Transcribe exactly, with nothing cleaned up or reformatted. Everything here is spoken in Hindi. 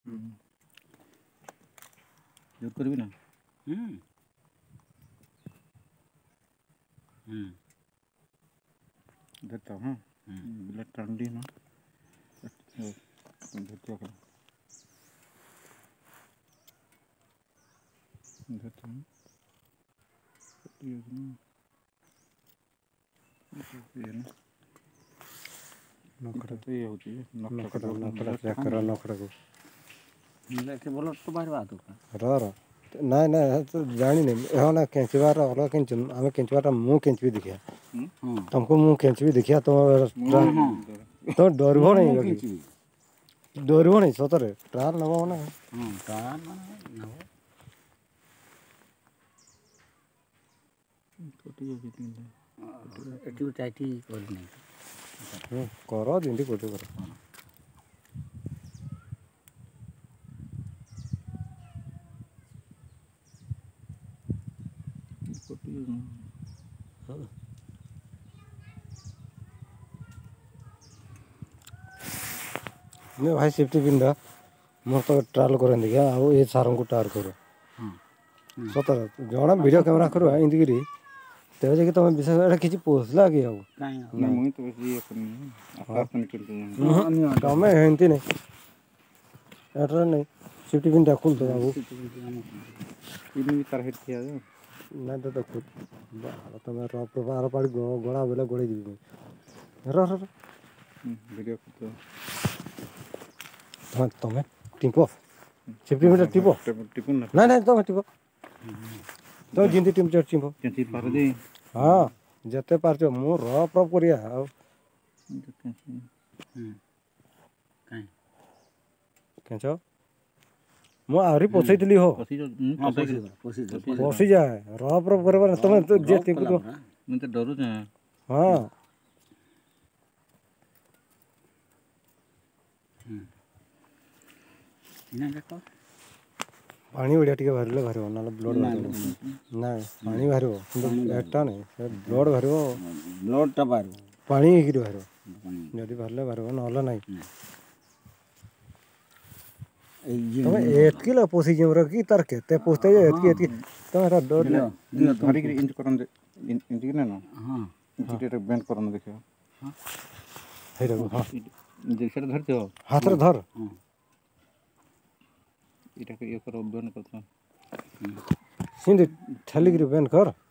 जोर करबी ना हम्म हम्म देता हाँ बिला टंडी ना देता कर देता हूँ ये ना नखरा तो ये होती है नखरा नखरा चेक करो नखरा को लेके बोलो तो बाहर बात होगा रा रा ना ना तो जानी नहीं हाँ ना कैंचवार अलग कैंच हमें कैंचवार मुँह कैंच भी दिखा तुमको मुँह कैंच भी दिखा तो तो डरबो नहीं लगी डरबो नहीं सतरे ट्रायल नबो ना हां ट्रायल नबो कोटी होगी तीन एटी टाइटी कर नहीं हम्म करो जिंदी कोटी करो कोटी हाँ नहीं भाई सेफ्टी पिन दा मैं तो ट्रायल करें देखिए आओ ये सारों को ट्रायल करो सतर जौना वीडियो कैमरा करो इंदी गिरी तेरे जगह तो मैं विशेष ऐसा किसी पोस्टला की आओ ना मुझे तो बस ये करनी है आकाश में निकल के तो मैं हिंदी नहीं ऐसा नहीं सेफ्टी पिन दा खुल दो बाबू ini target किया जो ना तो तो खुद बाहर तो मैं रॉप पर बाहर पड़ गो गोड़ा बोले गोड़े दी रो रो वीडियो तो तो तो मैं टिंपो सेफ्टी पिन टिंपो टिपुन ना ना ना तो मैं टिंपो तो जिंदी टीम चढ़ टिंपो चंची पार दे हाँ जते पार जो मु रॉप रॉप करिया आओ हम्म काई केंचो मु आरी पोसई दिली हो पसी जो हां पोसी पोसी पोसी जाए रॉप रॉप करबा तमे तो जे टिंपो तो मैं तो डरू जा हां हम्म इना देखो पानी बढ़िया टिके भरले भरबो नाले ब्लड भरबो ना पानी भरबो किंतु एटा नहीं ब्लड भरबो ब्लड टा बाहर पानी गिरी भरबो जदी भरले भरबो नहले नहीं तमे एतकी ला पोसी जेमरा की तार केते पोसते जे एतकी एतकी तमे रा डर दियो धरी के इंज करन इंज के ना हां इंज बेंड करन देखो हां हे रे हां जैसे धरते हो हाथ रे धर हां इटा के ये करो बेंड करता सिंध ठेली गिरी बेंड कर